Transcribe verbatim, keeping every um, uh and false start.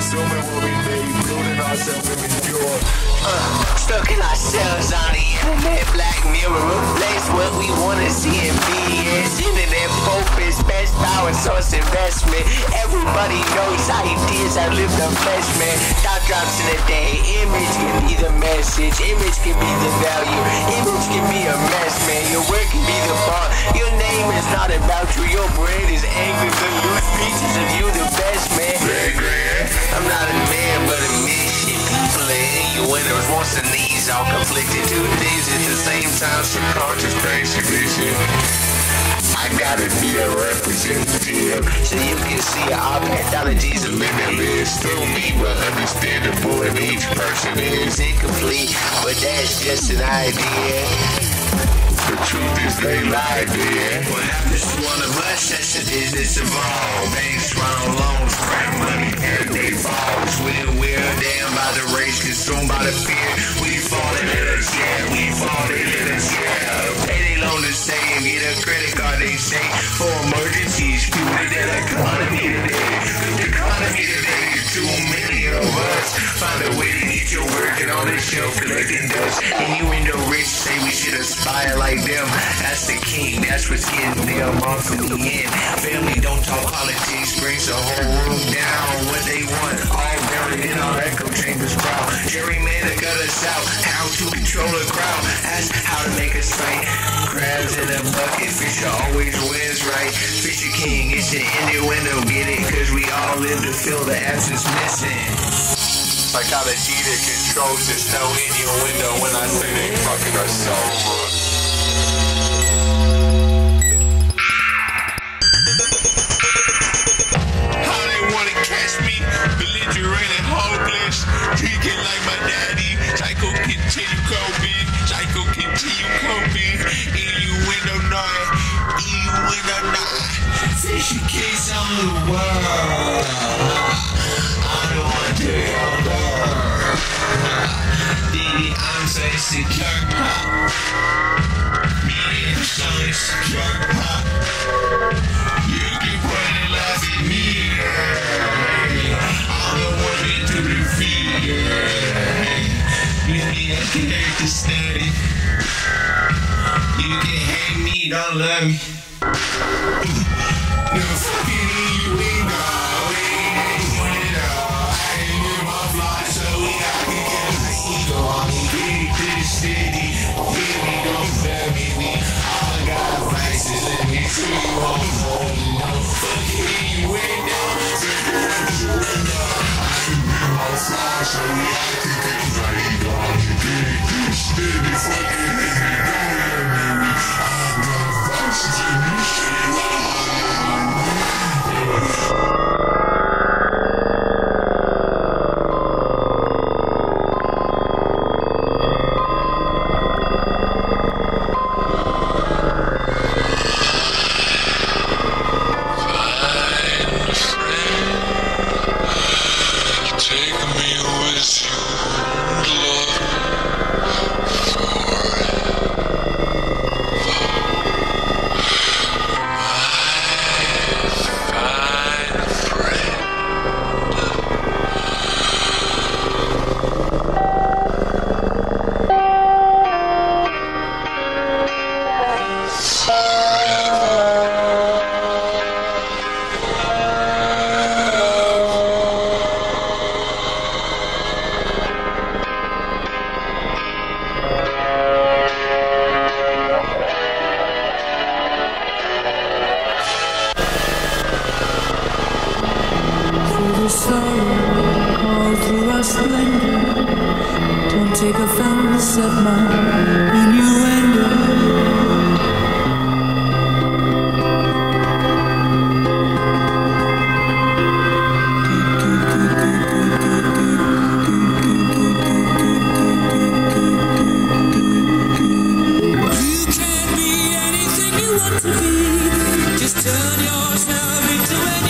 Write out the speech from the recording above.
consuming what we need, building ourselves and endure. Uh, stuck in ourselves on the internet, Black Mirror replace what we wanna see in B S. Internet focus, best power source investment. Everybody knows ideas outlive the flesh, man. Thought drops in a day, image can be the message, image can be the value, image can be a mess, man. Your work can be the bar. Your name is not about you, your brain is angry to lose pieces of you the best, man. I'm not a man, but a mission. People are innuendos, wants and needs, all conflicted. Two things at the same time, subconscious crazy vision. I gotta be a representative, so you can see our pathologies are limitless. Through me, but understandable, and each person is incomplete, but that's just an idea. The truth is they lie, man. What happens to one of us, that's the business of all. Banks run loans, crack money, and they falls. When we're down by the race, consumed by the fear, we falling in us, yeah, we falling in us, yeah. Payday loan to save, get a credit card, they say, for emergencies, fuel that economy today. The economy today is too many of us. Find a way to get your working on the shelf, collecting dust. Innuendo rich say we should aspire like them. That's the king, that's what's getting them off in the end. Family don't talk politics, brings the whole room down. What they want, all buried in our echo chambers proud. Gerrymander got us out, how to control a crowd. That's how to make us fight. Crabs in a bucket, Fisher always wins, right? Fisher king, it's an innuendo, get it? Cause we all live to feel the absence missing. Psychology that controls, there's no innuendo when I say they fucking us over. Drinking like my daddy, psycho continue coping, psycho continue coping, innuendo night, innuendo night, fishy case on the world, I don't want to your love, Diddy, I'm so insecure, me and I'm so insecure, you keep running laugh at me, I'm the one into the Maybe I can hate to study. You can hate me, don't love me. No fucking innuendo, innuendo. I ain't with my fly, so we got to get my ego on me. Get it to the city, baby, don't fail me. We all got vices, let me see you on home. No fucking innuendo, innuendo. So we have to get right on you, get it, get it, steady, fucking hit me, don't let me be. I'm gonna vices in this shit. All through our splendor, don't take offense at my innuendo. You can be anything you want to be, just turn yourself into anything.